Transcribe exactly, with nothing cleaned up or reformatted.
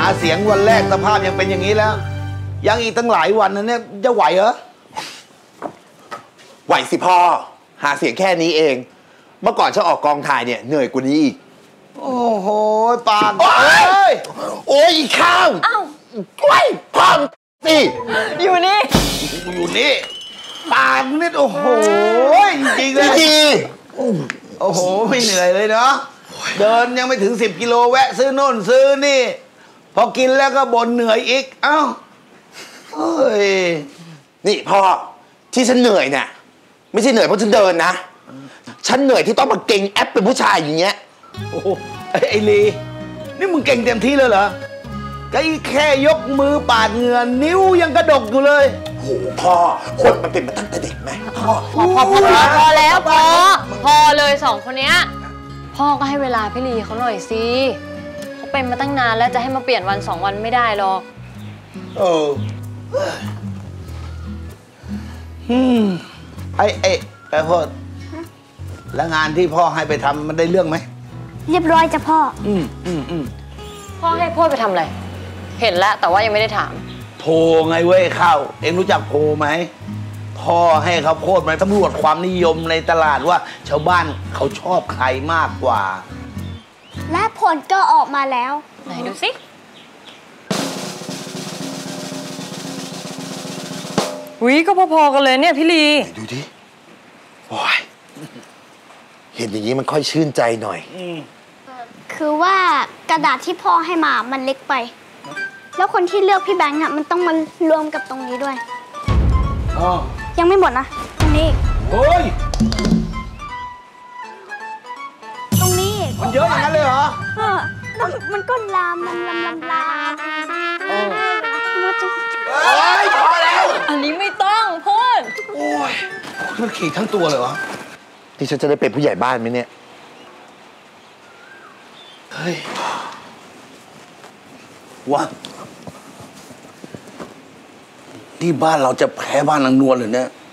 เสียงวันแรกสภาพยังเป็นอย่างนี้แล้วยังอีกตั้งหลายวันนะเนี่ยจะไหวเหรอไหวสิพ่อหาเสียงแค่นี้เองเมื่อก่อนฉันออกกองถ่ายเนี่ยเหนื่อยกว่านี้อีกโอ้โหปากโอ้ยโอ้ยข้าวอ้าวกล้วยพ่อสิอยู่นี่อยู่นี่ปากนี่โอ้โหจริงๆเลยโอ้โหไม่เหนื่อยเลยเนาะเดินยังไม่ถึงสิบกิโลแวะซื้อโน่นซื้อนี่พอกินแล้วก็บ่นเหนื่อยอีกเอ้าเฮ้ยนี่พ่อที่ฉันเหนื่อยเนี่ยไม่ใช่เหนื่อยเพราะฉันเดินนะฉันเหนื่อยที่ต้องมาเก่งแอปเป็นผู้ชายอย่างเงี้ยโอ้ไอ้ลีนี่มึงเก่งเต็มที่เลยเหรอก็แค่ยกมือปาดเหงื่อนิ้วยังกระดกอยู่เลยโหพ่อคนมันเป็นมาตั้งแต่เด็กไหมพ่อพอพอพอพอแล้วพอพอเลยสองคนเนี้ยพ่อก็ให้เวลาพี่ลีเขาหน่อยสิเขาเป็นมาตั้งนานแล้วจะให้มาเปลี่ยนวันสองวันไม่ได้หรอกเอออืมไอ้ไอ้ไอ้พ่อแล้วงานที่พ่อให้ไปทำมันได้เรื่องไหมเรียบร้อยจ้ะพ่ออืมอืมอืมพ่อให้พ่อไปทำอะไรเห็นแล้วแต่ว่ายังไม่ได้ถามโพไงเว้ยข้าวเอ็งรู้จักโพไหมพ่อให้เขาโพดมาสำรวจความนิยมในตลาดว่าชาวบ้านเขาชอบใครมากกว่าและผลก็ออกมาแล้วไหนดูสิวิก็พอๆกันเลยเนี่ยพี่ลีดูดิโอ้ยเห็นอย่างนี้มันค่อยชื่นใจหน่อยคือว่ากระดาษที่พ่อให้มามันเล็กไปแล้วคนที่เลือกพี่แบงค์อ่ะมันต้องมารวมกับตรงนี้ด้วยอ๋อยังไม่หมดนะตรงนี้โอ้ยตรงนี้มันเยอะอย่างนั้นเลยเหรอเออมันก็ลามมันลามลามลามโอ้ยพอแล้วอันนี้ไม่ต้องพ่นโอ้ยมันขีดทั้งตัวเลยวะที่ฉันจะได้เป็นผู้ใหญ่บ้านไหมเนี่ยเฮ้ยว่าที่บ้านเราจะแพ้บ้านนางนวลเลยเนี่ย